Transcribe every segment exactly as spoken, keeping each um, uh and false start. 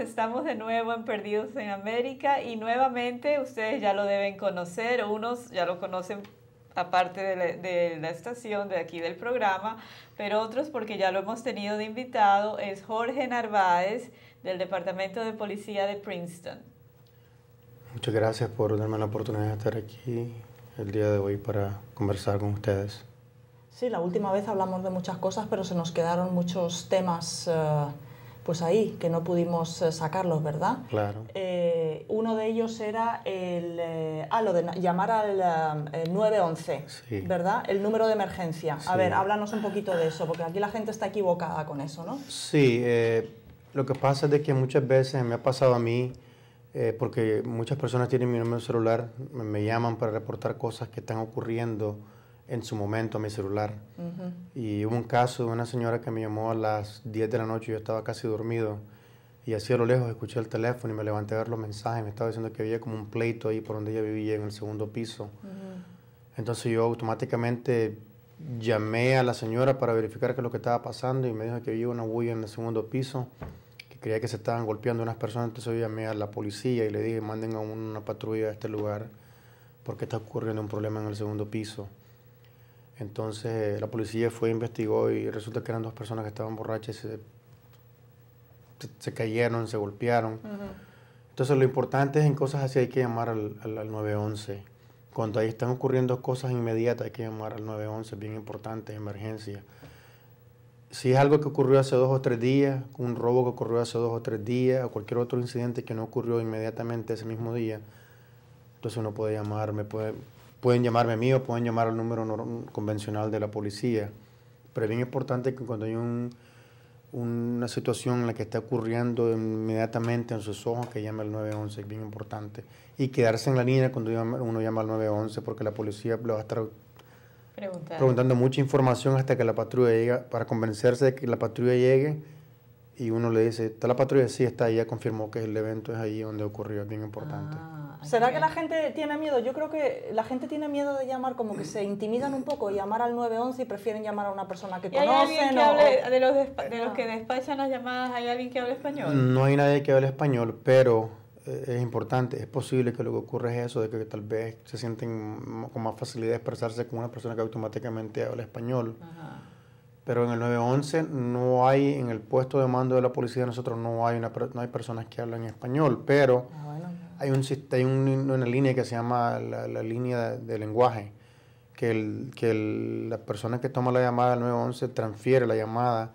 estamos de nuevo en Perdidos en América y nuevamente ustedes ya lo deben conocer, unos ya lo conocen aparte de la, de la estación, de aquí del programa, pero otros porque ya lo hemos tenido de invitado, es Jorge Narváez del Departamento de Policía de Princeton. Muchas gracias por darme la oportunidad de estar aquí el día de hoy para conversar con ustedes. Sí, la última vez hablamos de muchas cosas, pero se nos quedaron muchos temas uh, pues ahí, que no pudimos uh, sacarlos, ¿verdad? Claro. Eh, uno de ellos era el, eh, ah, lo de llamar al uh, nueve once, sí. ¿verdad? El número de emergencia. Sí. A ver, háblanos un poquito de eso, porque aquí la gente está equivocada con eso, ¿no? Sí, eh, lo que pasa es de que muchas veces me ha pasado a mí, eh, porque muchas personas tienen mi número de celular, me, me llaman para reportar cosas que están ocurriendo en su momento a mi celular. Uh-huh. Y hubo un caso de una señora que me llamó a las diez de la noche, yo estaba casi dormido, y así a lo lejos escuché el teléfono y me levanté a ver los mensajes, me estaba diciendo que había como un pleito ahí por donde ella vivía, en el segundo piso. Uh-huh. Entonces yo automáticamente llamé a la señora para verificar qué es lo que estaba pasando y me dijo que había una bulla en el segundo piso, que creía que se estaban golpeando unas personas. Entonces yo llamé a la policía y le dije, manden a una patrulla a este lugar porque está ocurriendo un problema en el segundo piso. Entonces la policía fue, investigó y resulta que eran dos personas que estaban borrachas y se, se, se cayeron, se golpearon. Uh-huh. Entonces lo importante es en cosas así hay que llamar al, al, al nueve once. Cuando ahí están ocurriendo cosas inmediatas hay que llamar al nueve once, bien importante, emergencia. Si es algo que ocurrió hace dos o tres días, un robo que ocurrió hace dos o tres días o cualquier otro incidente que no ocurrió inmediatamente ese mismo día, entonces uno puede llamarme, puede... Pueden llamarme a mí o pueden llamar al número convencional de la policía. Pero es bien importante que cuando hay un, una situación en la que está ocurriendo inmediatamente en sus ojos, que llame al nueve once, es bien importante. Y quedarse en la línea cuando uno llama al nueve once, porque la policía le va a estar Preguntar. preguntando mucha información hasta que la patrulla llegue, para convencerse de que la patrulla llegue. Y uno le dice, ¿está la patrulla? Sí, está ahí, ya confirmó que el evento es ahí donde ocurrió, es bien importante. Ah, ¿será que la gente tiene miedo? Yo creo que la gente tiene miedo de llamar, como que se intimidan un poco, llamar al nueve once y prefieren llamar a una persona que conocen. ¿Hay alguien que o, hable, de, los despa de los que despachan las llamadas, hay alguien que hable español? No hay nadie que hable español, pero eh, es importante, es posible que lo que ocurra es eso, de que tal vez se sienten con más facilidad de expresarse con una persona que automáticamente habla español. Ajá. Pero en el nueve once no hay, en el puesto de mando de la policía de nosotros no hay, una, no hay personas que hablan español, pero ah, bueno. hay, un, hay un, una línea que se llama la, la línea de, de lenguaje, que, el, que el, la persona que toma la llamada al nueve once transfiere la llamada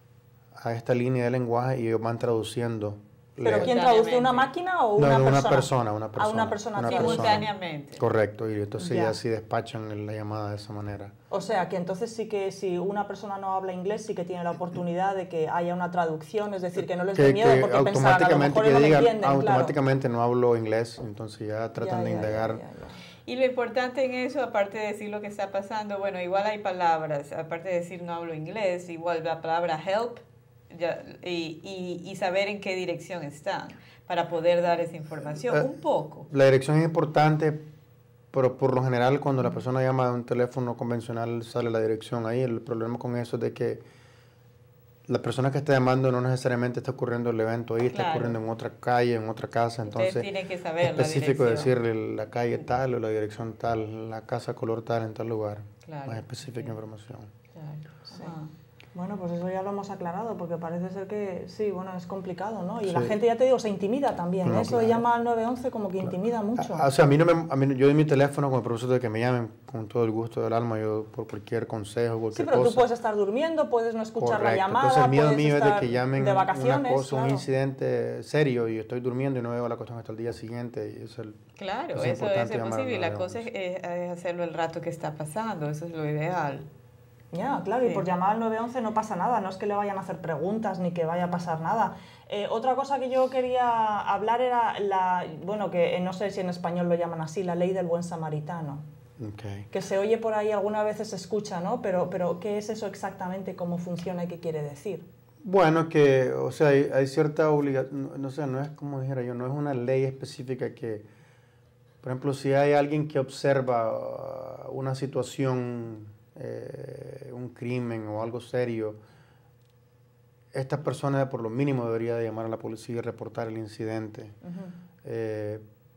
a esta línea de lenguaje y ellos van traduciendo. ¿Pero quién traduce? ¿Una máquina o una, no, persona? una persona? Una persona, a una persona. Una simultáneamente. Persona. Correcto, y entonces ya así despachan la llamada de esa manera. O sea, que entonces sí que si una persona no habla inglés, sí que tiene la oportunidad de que haya una traducción, es decir, que no les dé miedo porque pensarán, a lo mejor que no digan, me entienden, automáticamente claro. no hablo inglés, entonces ya tratan ya, de ya, indagar. Ya, ya, ya. Y lo importante en eso, aparte de decir lo que está pasando, bueno, igual hay palabras, aparte de decir no hablo inglés, igual la palabra help, ya, y, y, y saber en qué dirección están para poder dar esa información, uh, un poco. La dirección es importante, pero por lo general cuando la persona llama a un teléfono convencional sale la dirección ahí. El problema con eso es de que la persona que está llamando no necesariamente está ocurriendo el evento ahí, claro. Está ocurriendo en otra calle, en otra casa, entonces usted tiene que saber específico la decirle la calle tal o la dirección tal, la casa color tal en tal lugar, claro. Más específica sí. Información. Claro, sí. Ah. Bueno, pues eso ya lo hemos aclarado, porque parece ser que sí, bueno, es complicado, ¿no? Y sí. La gente, ya te digo, se intimida también. No, eso claro. Llama al nueve once como que claro. Intimida mucho. A, o sea, a mí no me, a mí, yo doy mi teléfono con el propósito de que me llamen con todo el gusto del alma, yo por cualquier consejo, cualquier cosa. Sí, pero cosa. Tú puedes estar durmiendo, puedes no escuchar Correcto. la llamada, entonces el miedo puedes mío estar es de que llamen de vacaciones, una cosa, claro. Un incidente serio y estoy durmiendo y no veo la cuestión hasta el día siguiente. Y eso es el, claro, es eso, eso es posible y la cosa es, es hacerlo el rato que está pasando, eso es lo ideal. Ya, claro, sí. Y por llamar al nueve once no pasa nada, no es que le vayan a hacer preguntas ni que vaya a pasar nada. Eh, otra cosa que yo quería hablar era la, bueno, que no sé si en español lo llaman así, la ley del buen samaritano. Okay. Que se oye por ahí, algunas veces se escucha, ¿no? Pero, pero ¿qué es eso exactamente? ¿Cómo funciona y qué quiere decir? Bueno, que, o sea, hay, hay cierta obligación, no, no sé, no es como dijera yo, no es una ley específica que, por ejemplo, si hay alguien que observa una situación, eh, un crimen o algo serio, esta persona por lo mínimo debería de llamar a la policía y reportar el incidente. Uh-huh. eh,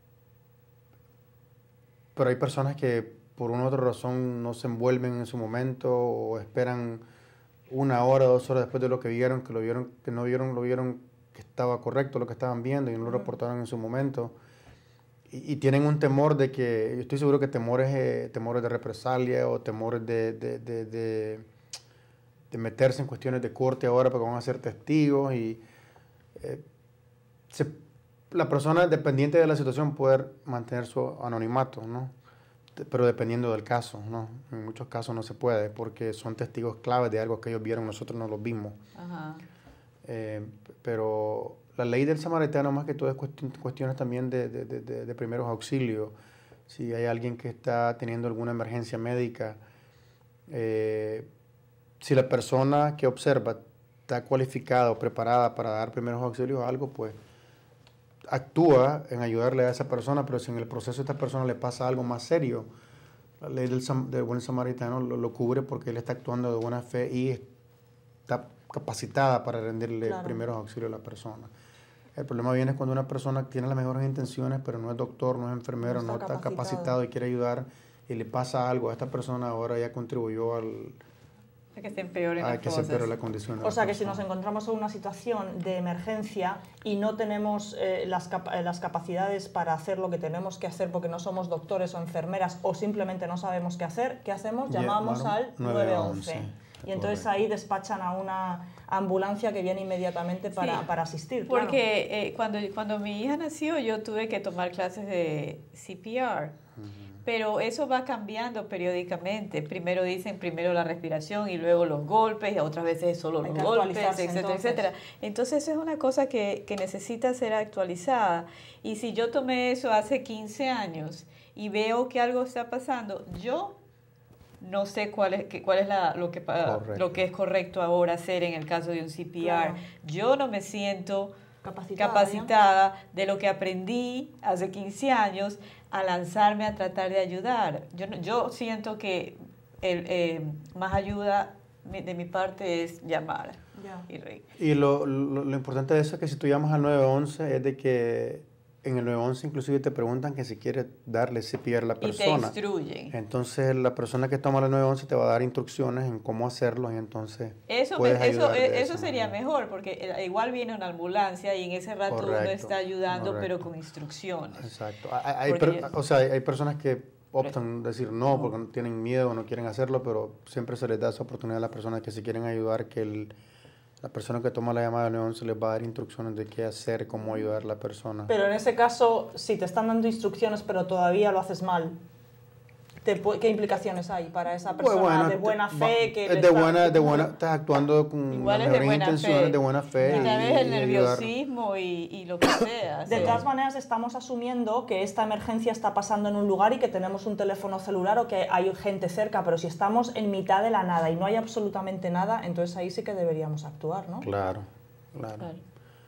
pero hay personas que por una u otra razón no se envuelven en su momento o esperan una hora, dos horas después de lo que vieron, que lo vieron, que no vieron, lo vieron que estaba correcto lo que estaban viendo y no lo uh-huh. reportaron en su momento. Y, y tienen un temor de que, yo estoy seguro que temores, eh, temores de represalia o temores de, de, de, de, de meterse en cuestiones de corte ahora porque van a ser testigos y eh, se, la persona dependiente de la situación puede mantener su anonimato, ¿no? Pero dependiendo del caso, ¿no? En muchos casos no se puede porque son testigos claves de algo que ellos vieron, nosotros no lo vimos. Ajá. Eh, pero la ley del samaritano más que todo es cuestión, cuestiones también de, de, de, de primeros auxilios. Si hay alguien que está teniendo alguna emergencia médica, eh, si la persona que observa está cualificada o preparada para dar primeros auxilios a algo, pues actúa en ayudarle a esa persona, pero si en el proceso a esta persona le pasa algo más serio, la ley del, del buen samaritano lo, lo cubre porque él está actuando de buena fe y está capacitada para rendirle claro. primeros auxilios a la persona. El problema viene cuando una persona tiene las mejores intenciones, pero no es doctor, no es enfermero, no está, no está capacitado. capacitado y quiere ayudar y le pasa algo a esta persona, ahora ya contribuyó al... A que se empeore a que se empeore la condición. O sea que si nos encontramos en una situación de emergencia y no tenemos eh, las, cap las capacidades para hacer lo que tenemos que hacer porque no somos doctores o enfermeras o simplemente no sabemos qué hacer, ¿qué hacemos? Llamamos yeah, al nueve once. Y entonces correcto. Ahí despachan a una ambulancia que viene inmediatamente para, sí, para asistir. Porque claro. eh, cuando, cuando mi hija nació yo tuve que tomar clases de C P R. Uh-huh. Pero eso va cambiando periódicamente. Primero dicen primero la respiración y luego los golpes, y otras veces solo los golpes, etcétera, entonces. etcétera. Entonces es una cosa que, que necesita ser actualizada. Y si yo tomé eso hace quince años y veo que algo está pasando, yo no sé cuál es, que, cuál es la, lo, que, lo que es correcto ahora hacer en el caso de un C P R. Claro. Yo no me siento capacitada, capacitada de lo que aprendí hace quince años a lanzarme a tratar de ayudar. Yo, yo siento que el, eh, más ayuda de mi parte es llamar. Yeah. Y, y lo, lo, lo importante de eso es que si tú llamas al nueve once es de que en el nueve once inclusive te preguntan que si quieres darle C P R a la persona. Y te instruyen. Entonces la persona que toma el nueve once te va a dar instrucciones en cómo hacerlo y entonces eso puedes me, eso, de eso sería manera. Mejor porque igual viene una ambulancia y en ese rato correcto, uno está ayudando correcto. Pero con instrucciones. Exacto. Hay, hay per, yo, o sea, hay, hay personas que optan a decir no porque no tienen miedo o no quieren hacerlo, pero siempre se les da esa oportunidad a las personas que si quieren ayudar que el la persona que toma la llamada del nueve once les va a dar instrucciones de qué hacer, cómo ayudar a la persona. Pero en ese caso, si te están dando instrucciones pero todavía lo haces mal, te, ¿qué implicaciones hay para esa persona pues bueno, de buena fe? Va, que de, buena, de buena, estás actuando con igual las mejores intenciones, fe. de buena fe. Y tal vez el nerviosismo y, y lo que sea. De sí. todas maneras, estamos asumiendo que esta emergencia está pasando en un lugar y que tenemos un teléfono celular o que hay gente cerca, pero si estamos en mitad de la nada y no hay absolutamente nada, entonces ahí sí que deberíamos actuar, ¿no? Claro, claro. claro.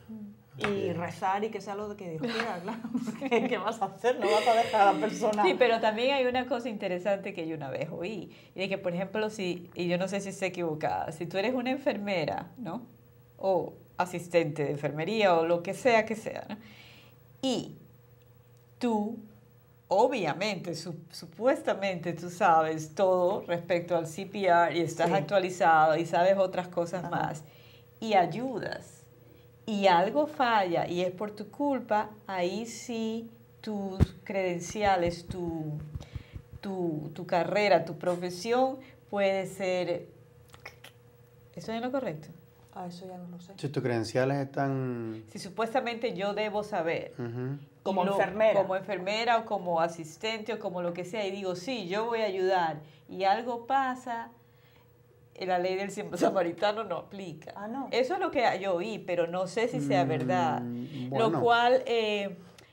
Y rezar y que sea lo que Dios quiera, claro. Porque, ¿qué vas a hacer? No vas a dejar a la persona... Sí, pero también hay una cosa interesante que yo una vez oí. Y de que, por ejemplo, si, y yo no sé si estoy equivocada, si tú eres una enfermera, ¿no? O asistente de enfermería o lo que sea que sea, ¿no? Y tú, obviamente, su, supuestamente tú sabes todo respecto al C P R y estás sí. actualizado y sabes otras cosas Ajá. más y ayudas. Y algo falla y es por tu culpa, ahí sí tus credenciales, tu, tu, tu carrera, tu profesión puede ser... ¿Eso es lo correcto? Ah, eso ya no lo sé. Si tus credenciales están... Si supuestamente yo debo saber. Uh-huh. Como lo, enfermera. Como enfermera o como asistente o como lo que sea. Y digo, sí, yo voy a ayudar. Y algo pasa... La ley del samaritano no aplica. Ah, no. Eso es lo que yo oí, pero no sé si sea verdad. Mm, bueno. Lo cual... Eh,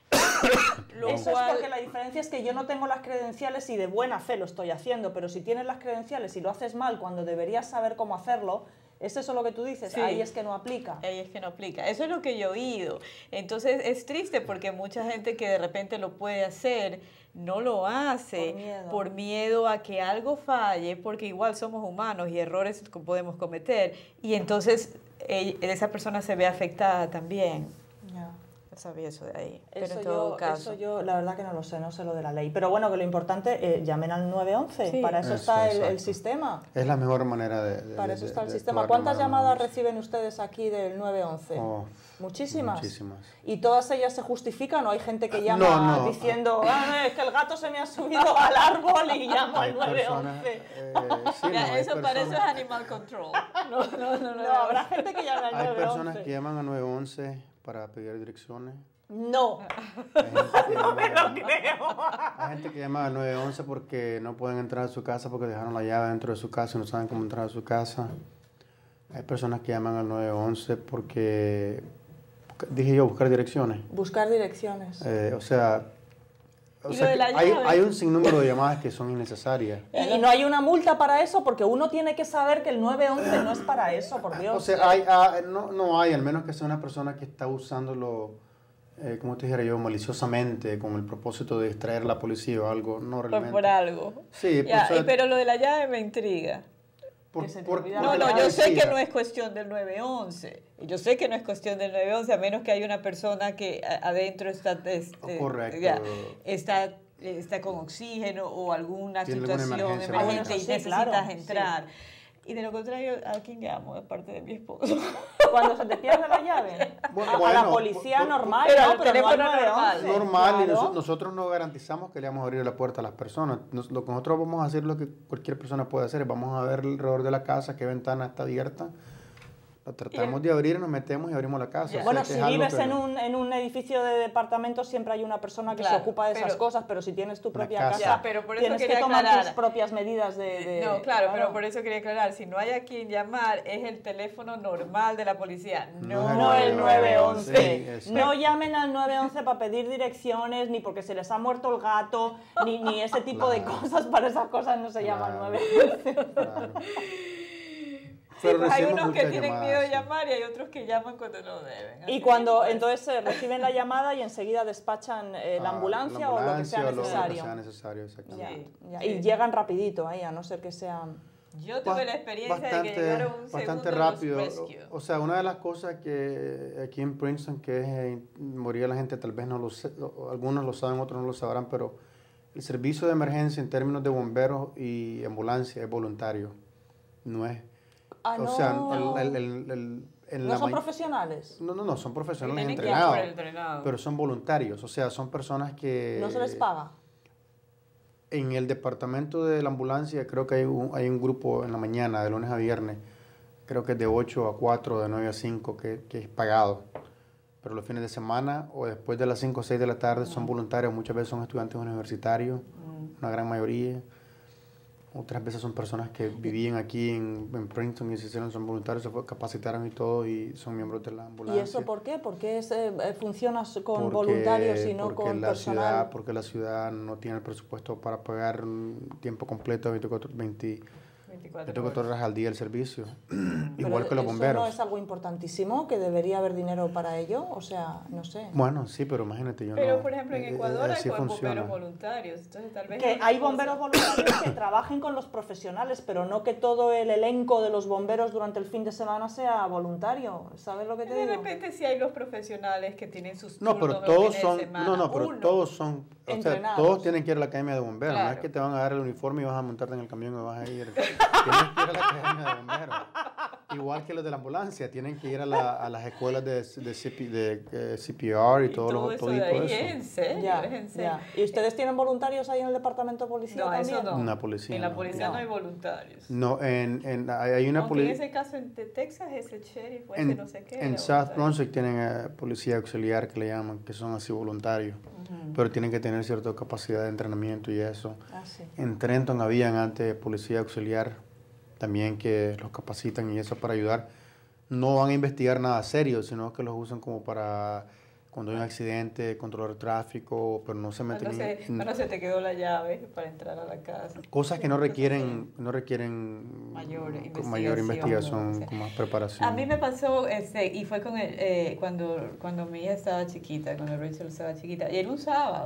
lo Eso cual, es porque la diferencia es que yo no tengo las credenciales y de buena fe lo estoy haciendo, pero si tienes las credenciales y lo haces mal cuando deberías saber cómo hacerlo, ¿es eso lo que tú dices? Sí, ahí es que no aplica. Ahí es que no aplica. Eso es lo que yo he oído. Entonces es triste porque mucha gente que de repente lo puede hacer no lo hace Por miedo. por miedo a que algo falle, porque igual somos humanos y errores que podemos cometer, y entonces ella- esa persona se ve afectada también. Ya. Yo sabía eso de ahí, pero Eso en todo yo, caso. eso yo, la verdad que no lo sé, no sé lo de la ley. Pero bueno, que lo importante, eh, llamen al nueve once, Sí. para eso, Eso, está el, el exacto. sistema. Es la mejor manera de... de- Para eso de- está el de sistema. actuar, ¿Cuántas llamar al llamadas nueve once. reciben ustedes aquí del nueve once? Oh, Muchísimas. muchísimas. ¿Y todas ellas se justifican o hay gente que Ah, llama no, no. diciendo, ah, es que el gato se me ha subido al árbol y llamo Hay al nueve personas, once? eh, sí, Ya, no, hay eso para eso es personas- animal control. No, no, no, no. No, habrá gente que llame al Hay nueve personas once. que llaman a nueve once para pedir direcciones. No, Hay gente que llama, creo. hay gente que llama al nueve once porque no pueden entrar a su casa porque dejaron la llave dentro de su casa y no saben cómo entrar a su casa. Hay personas que llaman al nueve once porque, dije yo, buscar direcciones. Buscar direcciones. Eh, o sea, o ¿Y sea lo de que la hay, llave? hay un sinnúmero de llamadas que son innecesarias. Y, y no hay una multa para eso porque uno tiene que saber que el nueve once no es para eso, por Dios. O sea, hay, ah, no, no hay, al menos que sea una persona que está usándolo, eh, como te dijera yo, maliciosamente, con el propósito de distraer a la policía o algo, no Por, realmente. por algo. Sí, Ya, pues, y- pero lo de la llave me intriga. por- que se te por- olvida No, porque no, la yo sé que policía- no es cuestión del nueve once. Yo sé que no es cuestión del nueve once, a menos que haya una persona que a- adentro está, este, Correcto. ya, está, está con oxígeno o alguna Tiene alguna situación emergencia. emergente Ah, bueno, y sí, necesitas claro, entrar. Y de lo contrario, ¿a quién llamo? Aparte de mi esposo. Cuando se te pierde la llave. Bueno, a, a la bueno, policía por- por- normal, pero ¿no? al Pero no al teléfono nueve once. normal. normal y Claro. noso- nosotros no garantizamos que le vamos a abrir la puerta a las personas. Nos- lo que nosotros vamos a hacer, lo que cualquier persona puede hacer, es vamos a ver alrededor de la casa qué ventana está abierta. La tratamos de abrir, nos metemos y abrimos la casa. Ya. O sea, Bueno, que si es algo vives que- en un, en un edificio de departamentos, siempre hay una persona que Claro, se ocupa de esas pero- cosas, pero si tienes tu propia casa. casa, Ya, pero por eso tienes que quería tomar aclarar. tus propias medidas de... de- No, claro, pero por eso quería aclarar, si no hay a quien llamar, es el teléfono normal de la policía, no, No el nueve once. Sí, exacto. No llamen al nueve once para pedir direcciones, ni porque se les ha muerto el gato, ni, ni ese tipo de Claro. cosas. Para esas cosas no se llama al Claro. nueve once. Claro. Sí, pues hay recibimos unos que muchas tienen llamadas, miedo de sí. llamar y hay otros que llaman cuando no deben. Así Y que, cuando pues, entonces eh, reciben la llamada y enseguida despachan eh, la Ah, ambulancia, la o lo que ambulancia sea o lo- necesario. Lo que sea necesario, exactamente. Ya, Sí, ya. sí. Y llegan rapidito ahí, a no ser que sean... Yo tuve Ba- la experiencia bastante, de que llegaron un bastante segundo rápido. los rescue. O, o sea, una de las cosas que aquí en Princeton, que es, eh, moría la gente, tal vez no lo sé, o algunos lo saben, otros no lo sabrán, pero el servicio de emergencia en términos de bomberos y ambulancia es voluntario. No es. Ah, o sea, no. el, el- el- el- en ¿No la son ma- profesionales? No, no, no, son profesionales Tienen que ir entrenados, por el entrenado. pero son voluntarios, o sea, son personas que... ¿No se les paga? En el departamento de la ambulancia creo que hay un, hay un grupo en la mañana, de lunes a viernes, creo que es de ocho a cuatro, de nueve a cinco, que, que es pagado. Pero los fines de semana o después de las cinco o seis de la tarde son voluntarios, muchas veces son estudiantes universitarios, una gran mayoría. Otras veces son personas que vivían aquí en, en Princeton y se hicieron, son voluntarios, se fue- capacitaron y todo y son miembros de la ambulancia. ¿Y eso por qué? ¿Por qué se, eh, funciona con Porque- voluntarios y no porque con la personal? Ciudad, porque la ciudad no tiene el presupuesto para pagar un tiempo completo, veinticuatro, veinte, veinticuatro veinticuatro horas. horas al día el servicio, Pero igual que los ¿eso bomberos. no es algo importantísimo, que debería haber dinero para ello? O sea, no sé. Bueno, sí, pero imagínate, yo Pero, no... por ejemplo, en eh, eh, Ecuador hay así bomberos funciona. voluntarios, entonces tal vez... Que es otra hay cosa. bomberos voluntarios que trabajen con los profesionales, pero no que todo el elenco de los bomberos durante el fin de semana sea voluntario. ¿Sabes lo que te De digo? repente sí hay los profesionales que tienen sus No, pero turnos los todos fines de son, semana. no, no, pero Uno. todos son, o sea, Entrenados. todos tienen que ir a la academia de bomberos, no Claro. es que te van a dar el uniforme y vas a montarte en el camión y vas a ir, tienes que ir a la academia de bomberos, igual que los de la ambulancia, tienen que ir a, la, a las escuelas de, de, C P, de eh, C P R y, Y todo, todo lo, eso todito de ahí eso. es en serio, Ya, es en serio. ya. ¿Y ustedes tienen voluntarios ahí en el departamento de policía No, también? eso no. En la policía, En la no. policía no, No. hay voluntarios. No, en, en, hay hay una Aunque en policía... ese caso en de Texas ese sheriff o ese En, no sé qué. en era South voluntario. Brunswick tienen eh, policía auxiliar que le llaman, que son así voluntarios, pero tienen que tener cierta capacidad de entrenamiento y eso. Ah, sí. En Trenton habían antes policía auxiliar también que los capacitan y eso para ayudar. No van a investigar nada serio, sino que los usan como para cuando hay un accidente, controlar el tráfico, pero no se meten Cuando en, se, en cuando se te quedó la llave para entrar a la casa. cosas que no requieren, no requieren Mayor con mayor investigación, investigación, sí. con más preparación. A mí me pasó, este, y fue con el, eh, cuando, cuando mi hija estaba chiquita, cuando Rachel estaba chiquita, y era un sábado,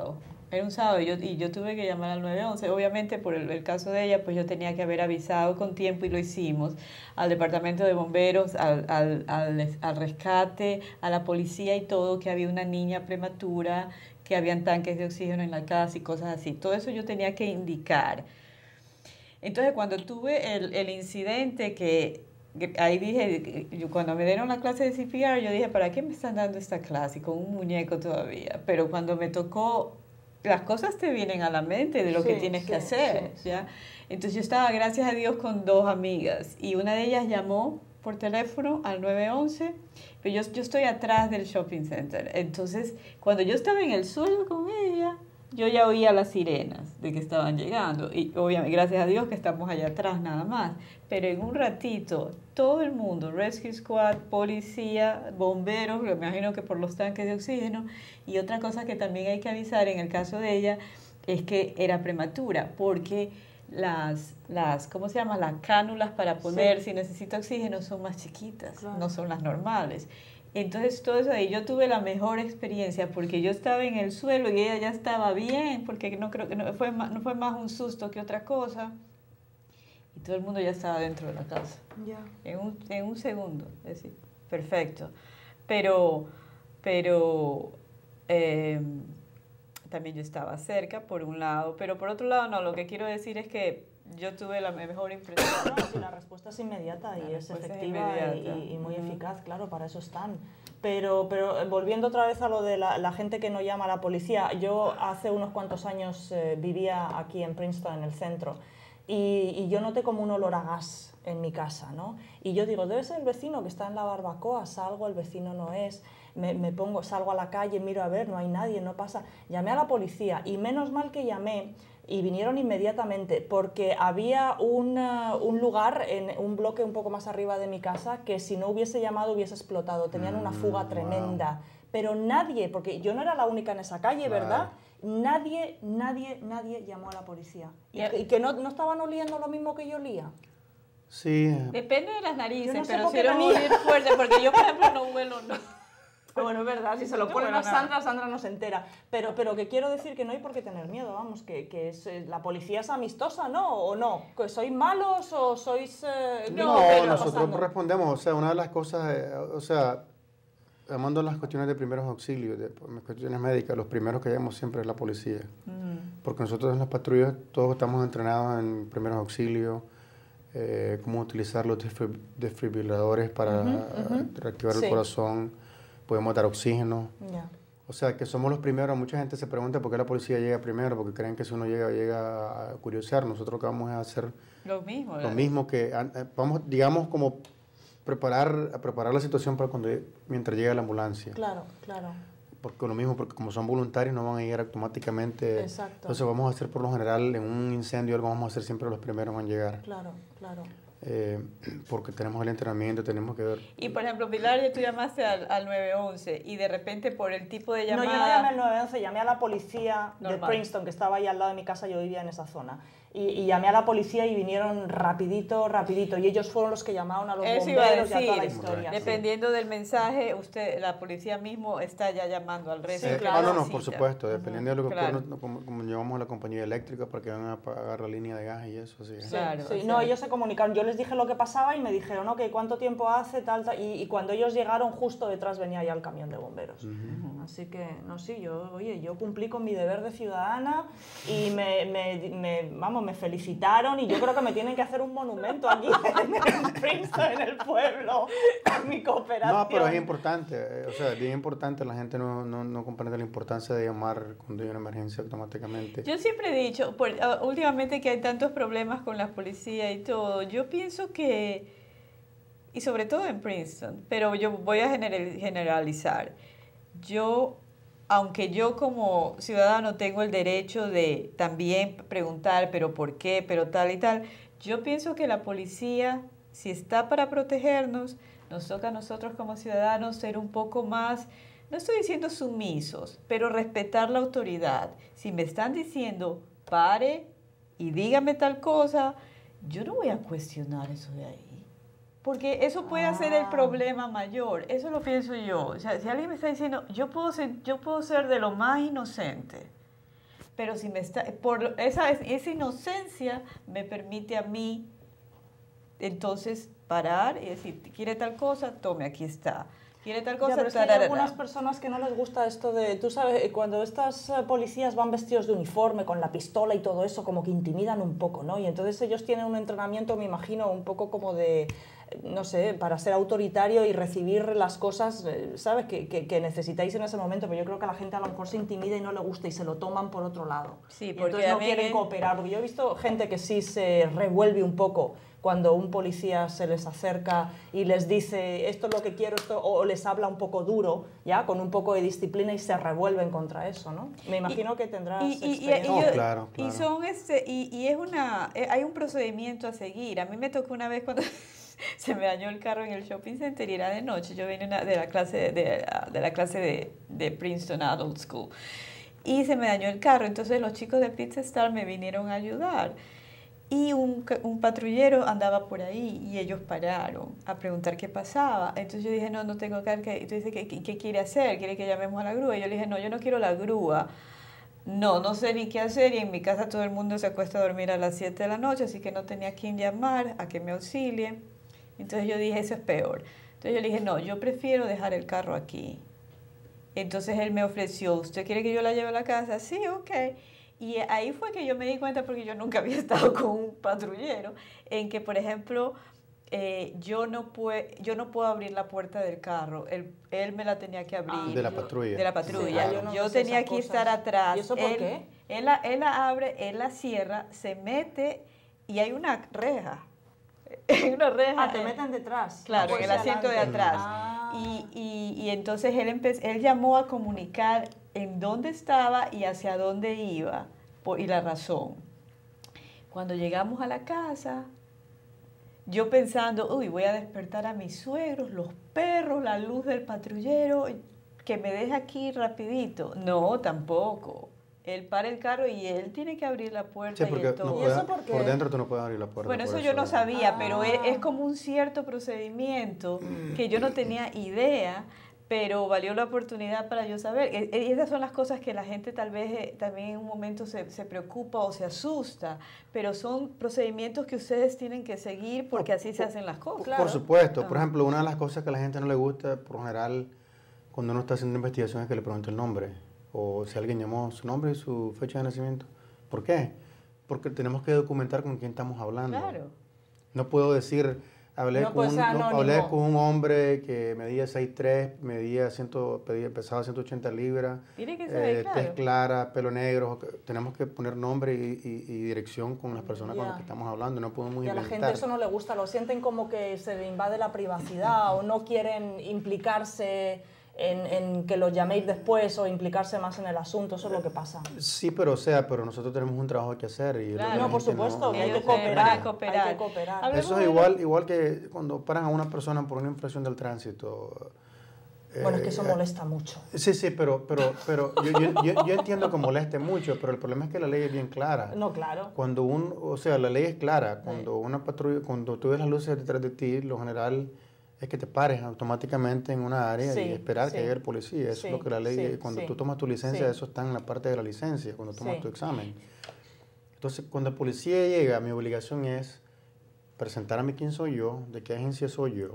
era un sábado y yo, y yo tuve que llamar al nueve once. Obviamente por el, el caso de ella, pues yo tenía que haber avisado con tiempo y lo hicimos al departamento de bomberos, al, al, al, al rescate, a la policía y todo, que había una niña prematura, que habían tanques de oxígeno en la casa y cosas así. Todo eso yo tenía que indicar. Entonces cuando tuve el, el incidente que... Ahí dije, yo cuando me dieron la clase de C P R, yo dije, ¿para qué me están dando esta clase? Con un muñeco todavía. Pero cuando me tocó, las cosas te vienen a la mente de lo sí, que tienes sí, que hacer, sí, ¿ya? Entonces yo estaba, gracias a Dios, con dos amigas. Y una de ellas llamó por teléfono al nueve once, pero yo, yo estoy atrás del shopping center. Entonces, cuando yo estaba en el suelo con ella, yo ya oía las sirenas de que estaban llegando. Y obviamente, gracias a Dios que estamos allá atrás nada más. Pero en un ratito, todo el mundo, Rescue Squad, policía, bomberos, me imagino que por los tanques de oxígeno. Y otra cosa que también hay que avisar en el caso de ella es que era prematura, porque las, las ¿cómo se llama? Las cánulas para poner sí. si necesita oxígeno son más chiquitas, claro. no son las normales. Entonces todo eso ahí, yo tuve la mejor experiencia porque yo estaba en el suelo y ella ya estaba bien, porque no creo que no fue más, no fue más un susto que otra cosa. Y todo el mundo ya estaba dentro de la casa. Yeah. En un, en un segundo, es decir, perfecto. Pero, pero eh, también yo estaba cerca, por un lado, pero por otro lado no, lo que quiero decir es que yo tuve la mejor impresión. No, sí, la respuesta es inmediata y la es efectiva es y, y muy mm. eficaz, claro, para eso están. Pero, pero volviendo otra vez a lo de la, la gente que no llama a la policía, yo hace unos cuantos años eh, vivía aquí en Princeton, en el centro, y, y yo noté como un olor a gas en mi casa, ¿no? Y yo digo, debe ser el vecino que está en la barbacoa, salgo, el vecino no es, me, me pongo, salgo a la calle, miro a ver, no hay nadie, no pasa. Llamé a la policía y menos mal que llamé, y vinieron inmediatamente porque había un, uh, un lugar, en un bloque un poco más arriba de mi casa, que si no hubiese llamado hubiese explotado. Tenían una fuga mm, tremenda. Wow. Pero nadie, porque yo no era la única en esa calle, ¿verdad? Wow. Nadie, nadie, nadie llamó a la policía. Y, y que no, no estaban oliendo lo mismo que yo olía. Sí. Depende de las narices, no sé pero si era muy fuerte, porque yo, por ejemplo, no huelo, no. Bueno, es verdad, si se lo ponen a Sandra, Sandra no se entera. Pero, pero que quiero decir que no hay por qué tener miedo, vamos, que, que es, la policía es amistosa, ¿no? ¿O no? ¿Que sois malos o sois...? Eh, no, no nosotros pasando? respondemos, o sea, una de las cosas, eh, o sea, llamando las cuestiones de primeros auxilios, de cuestiones médicas, los primeros que llamamos siempre es la policía. Mm. Porque nosotros en las patrullas todos estamos entrenados en primeros auxilios, eh, cómo utilizar los desfibriladores para uh-huh, uh-huh. reactivar sí. el corazón. Podemos dar oxígeno. Yeah. O sea, que somos los primeros. Mucha gente se pregunta por qué la policía llega primero, porque creen que si uno llega, llega a curiosear. Nosotros lo que vamos a hacer lo mismo, lo mismo que vamos, digamos, como preparar, a preparar la situación para cuando mientras llega la ambulancia. Claro, claro. Porque lo mismo, porque como son voluntarios no van a llegar automáticamente. Exacto. Entonces vamos a hacer por lo general en un incendio algo vamos a hacer siempre los primeros en llegar. Claro, claro. Eh, porque tenemos el entrenamiento, tenemos que ver. Y por ejemplo, Pilar, tú llamaste al, al nueve once y de repente por el tipo de llamada... No, yo no llamé al nueve once, llamé a la policía normal. de Princeton, que estaba ahí al lado de mi casa, yo vivía en esa zona. Y, y llamé a la policía y vinieron rapidito, rapidito. Y ellos fueron los que llamaron a los Eso bomberos iba a decir, y a toda la historia. Dependiendo sí. del mensaje, usted, la policía mismo está ya llamando al resto. Sí, de claro. No, no, no, por supuesto. Uh-huh. Dependiendo de lo que claro. ocurra, como, como llevamos a la compañía eléctrica para que vengan a pagar la línea de gas y eso. Sí, claro, sí. O sea, no, ellos se comunicaron. Yo les dije lo que pasaba y me dijeron, ok, ¿cuánto tiempo hace? Tal, tal. Y, y cuando ellos llegaron, justo detrás venía ya el camión de bomberos. Uh-huh. Así que, no, sí, yo, oye, yo cumplí con mi deber de ciudadana y me, me, me, vamos, me felicitaron. Y yo creo que me tienen que hacer un monumento aquí en Princeton, en el pueblo, por mi cooperación. No, pero es importante, o sea, es bien importante, la gente no, no, no comprende la importancia de llamar cuando hay una emergencia automáticamente. Yo siempre he dicho, por, uh, últimamente que hay tantos problemas con la policía y todo, yo pienso que, y sobre todo en Princeton, pero yo voy a generalizar, yo... Aunque yo como ciudadano tengo el derecho de también preguntar, pero por qué, pero tal y tal, yo pienso que la policía, si está para protegernos, nos toca a nosotros como ciudadanos ser un poco más, no estoy diciendo sumisos, pero respetar la autoridad. Si me están diciendo, pare y dígame tal cosa, yo no voy a cuestionar eso de ahí. Porque eso puede ah. ser el problema mayor, eso lo pienso yo. O sea, si alguien me está diciendo, yo puedo ser, yo puedo ser de lo más inocente, pero si me está, por esa, esa inocencia me permite a mí entonces parar y decir, ¿quiere tal cosa? Tome, aquí está. ¿Quiere tal cosa? Ya, pero es que hay algunas personas que no les gusta esto de, tú sabes, cuando estas policías van vestidos de uniforme, con la pistola y todo eso, como que intimidan un poco, ¿no? Y entonces ellos tienen un entrenamiento, me imagino, un poco como de, no sé, para ser autoritario y recibir las cosas, ¿sabes?, que, que, que necesitáis en ese momento, pero yo creo que a la gente a lo mejor se intimida y no le gusta y se lo toman por otro lado. Sí, porque entonces no quieren es... cooperar, porque yo he visto gente que sí se revuelve un poco cuando un policía se les acerca y les dice esto es lo que quiero, esto, o les habla un poco duro, ya, con un poco de disciplina y se revuelven contra eso, ¿no? Me imagino y, que tendrás y, experiencia. Y, y, oh, yo, claro, claro. y son este, y, y es una, hay un procedimiento a seguir. A mí me tocó una vez cuando se me dañó el carro en el shopping center y era de noche. Yo venía una, de la clase de, de, de la clase de, de Princeton Adult School y se me dañó el carro. Entonces los chicos de Pizza Star me vinieron a ayudar. Y un, un patrullero andaba por ahí y ellos pararon a preguntar qué pasaba. Entonces yo dije, no, no tengo carro. Entonces dice, ¿qué, ¿qué quiere hacer? ¿Quiere que llamemos a la grúa? Y yo le dije, no, yo no quiero la grúa. No, no sé ni qué hacer y en mi casa todo el mundo se acuesta a dormir a las siete de la noche, así que no tenía a quién llamar a que me auxilie. Entonces yo dije, eso es peor. Entonces yo le dije, no, yo prefiero dejar el carro aquí. Entonces él me ofreció, ¿usted quiere que yo la lleve a la casa? Sí, ok. Y ahí fue que yo me di cuenta, porque yo nunca había estado con un patrullero, en que, por ejemplo, eh, yo, no puede, yo no puedo abrir la puerta del carro. Él, él me la tenía que abrir. Ah, de la patrulla. De la patrulla. Sí, yo no yo tenía que estar atrás. ¿Y eso por él, qué? Él la, él la abre, él la cierra, se mete y hay una reja. Hay una reja. Ah, te meten detrás. Claro, en el asiento de atrás. Ah. Y, y, y entonces él, empezó, él llamó a comunicar en dónde estaba y hacia dónde iba, por, y la razón. Cuando llegamos a la casa, yo pensando, uy, voy a despertar a mis suegros, los perros, la luz del patrullero, que me deje aquí rapidito. No, tampoco. Él para el carro y él tiene que abrir la puerta. Sí, porque y todo. no ¿Y puede, eso por qué? por dentro tú no puedes abrir la puerta. Bueno, eso, eso yo no sabía, Ah. pero es, es como un cierto procedimiento que yo no tenía idea, pero valió la oportunidad para yo saber. Y esas son las cosas que la gente tal vez eh, también en un momento se, se preocupa o se asusta, pero son procedimientos que ustedes tienen que seguir porque así se hacen las cosas. Claro. Por supuesto. Por Ah. ejemplo, una de las cosas que a la gente no le gusta, por lo general, cuando uno está haciendo investigación, es que le pregunte el nombre. O si alguien llamó su nombre y su fecha de nacimiento. ¿Por qué? Porque tenemos que documentar con quién estamos hablando. Claro. No puedo decir, hablé, No con, un, puede ser no, anónimo. hablé con un hombre que medía seis tres, medía cien, pedía, pesaba ciento ochenta libras, Tiene que ser eh, claro. tez clara, pelo negro. Tenemos que poner nombre y, y, y dirección con las personas Ya. con las que estamos hablando. No podemos Y a la inventar. gente eso no le gusta, lo sienten como que se le invade la privacidad o no quieren implicarse en, en que los llaméis después o implicarse más en el asunto, eso es lo que pasa. Sí, pero o sea, pero nosotros tenemos un trabajo que hacer. Y Claro. la No, por gente supuesto, que hay Ellos que se cooperar, van a cooperar. hay que cooperar. Hablemos Eso es de lo- igual, igual que cuando paran a una persona por una infracción del tránsito. Bueno, es que eh, eso molesta mucho. Sí, sí, pero, pero, pero yo, yo, yo, yo entiendo que moleste mucho, pero el problema es que la ley es bien clara. No, claro. Cuando un, o sea, la ley es clara. Cuando una patrulla, cuando tú ves las luces detrás de ti, lo general es que te pares automáticamente en una área Sí, y esperar sí. que llegue el policía. Eso Sí, es lo que la ley, sí, cuando sí. tú tomas tu licencia, Sí. eso está en la parte de la licencia, cuando tomas Sí. tu examen. Entonces, cuando el policía llega, mi obligación es presentarme quién soy yo, de qué agencia soy yo,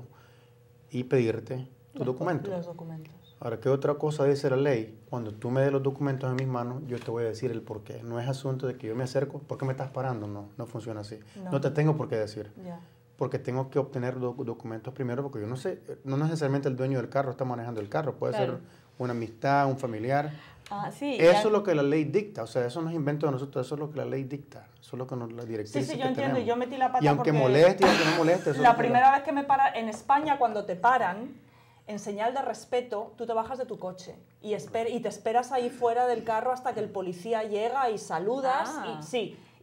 y pedirte tus Los- documentos. Los documentos. Ahora, ¿qué otra cosa dice la ley? Cuando tú me des los documentos en mis manos, yo te voy a decir el por qué. No es asunto de que yo me acerco, ¿por qué me estás parando? No, no funciona así. No. No, te tengo por qué decir. Ya. Porque tengo que obtener doc- documentos primero, porque yo no sé, no necesariamente el dueño del carro está manejando el carro. Puede Claro. ser una amistad, un familiar. Ah, sí, Eso ya- es lo que la ley dicta. O sea, eso no es invento de nosotros, eso es lo que la ley dicta. Eso es lo que nos, la directriz Sí, sí, que yo entiendo. tenemos. Yo metí la pata Y aunque porque moleste y aunque no moleste, eso es la lo que primera vez que me paran, en España, cuando te paran, en señal de respeto, tú te bajas de tu coche y, esper- y te esperas ahí fuera del carro hasta que el policía llega y saludas. Ah. Y, sí,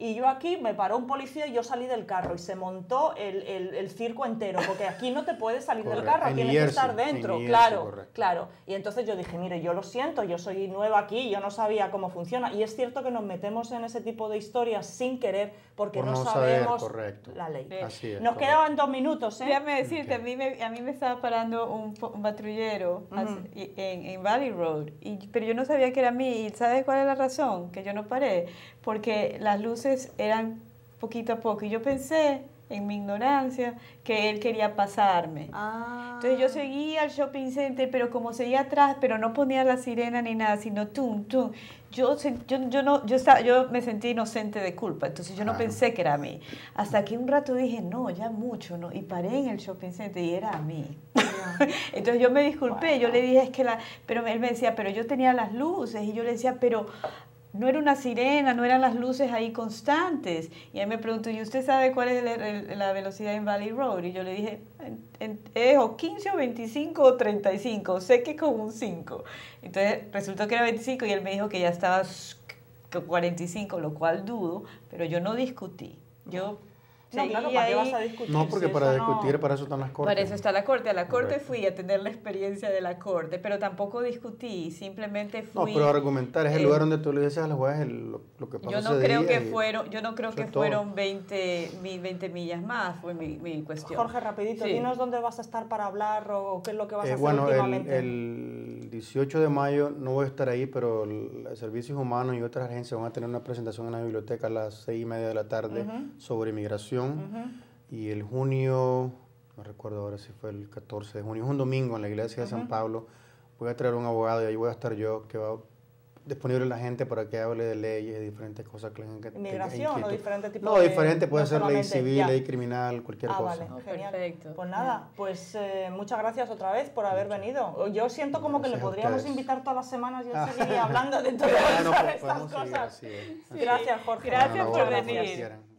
Y yo aquí me paró un policía y yo salí del carro y se montó el, el, el circo entero, porque aquí no te puedes salir correcto. del carro, En tienes Jersey, que estar dentro, en claro, Jersey, correcto. claro. Y entonces yo dije, mire, yo lo siento, yo soy nueva aquí, yo no sabía cómo funciona. Y es cierto que nos metemos en ese tipo de historias sin querer, porque Por no, no saber, sabemos correcto. la ley. Así es, Nos correcto. quedaban dos minutos, ¿eh? Déjame decirte, Ok. a, mí me, a mí me estaba parando un, po- un patrullero hace- y- en, en Valley Road, y, pero yo no sabía que era a mí. ¿Y sabes cuál es la razón? Que yo no paré. Porque las luces eran poquito a poco. Y yo pensé, en mi ignorancia, que él quería pasarme. Ah. Entonces yo seguía al shopping center, pero como seguía atrás, pero no ponía la sirena ni nada, sino tum, tum. Yo, se- yo, yo, no, yo, estaba, yo me sentí inocente de culpa, entonces yo no Claro. pensé que era a mí. Hasta que un rato dije, no, ya mucho, ¿no? Y paré en el shopping center y era a mí. Entonces yo me disculpé, yo le dije, es que la... Pero él me decía, pero yo tenía las luces, y yo le decía, pero... No era una sirena, no eran las luces ahí constantes. Y él me preguntó, ¿y usted sabe cuál es el- el- la velocidad en Valley Road? Y yo le dije, en- en- es o quince o veinticinco o treinta y cinco, sé que con un cinco. Entonces resultó que era veinticinco y él me dijo que ya estaba con cuarenta y cinco, lo cual dudo, pero yo no discutí. Yo No, seguí claro, ¿para qué ahí. vas a discutir? No, porque si para eso no- discutir, para eso están las cortes. Para eso está la corte. A la corte Correcto. fui a tener la experiencia de la corte, pero tampoco discutí, simplemente No, fui... pero argumentar es el eh, lugar donde tú le dices a los jueces el- lo, lo que pasó Yo no ese creo día que y- fueron, yo no creo eso que es todo. fueron veinte, mi- veinte millas más, fue mi, mi cuestión. Jorge, rapidito, Sí. dinos dónde vas a estar para hablar o qué es lo que vas a Eh, hacer bueno, el, últimamente. el dieciocho de mayo no voy a estar ahí, pero el- los Servicios Humanos y otras agencias van a tener una presentación en la biblioteca a las seis y media de la tarde sobre inmigración. Ujú. Y el junio, no recuerdo ahora si fue el catorce de junio, es un domingo en la iglesia de San Pablo. Voy a traer un abogado y ahí voy a estar yo, que va disponible a la gente para que hable de leyes y diferentes cosas que tengan que ¿Inmigración o inquietud. diferente tipo No, de...? diferente, puede no ser ley solamente- civil, ya. ley criminal, cualquier Ah, cosa. vale, Oh, genial. perfecto. Pues nada, pues eh, muchas gracias otra vez por haber venido. Yo siento como que le Gracias a podríamos ustedes. invitar todas las semanas y él seguiría hablando de todas Ah, no, estas podemos seguir cosas. así, eh. Gracias, Jorge. Gracias Bueno, por ahora, venir. cuando quieran.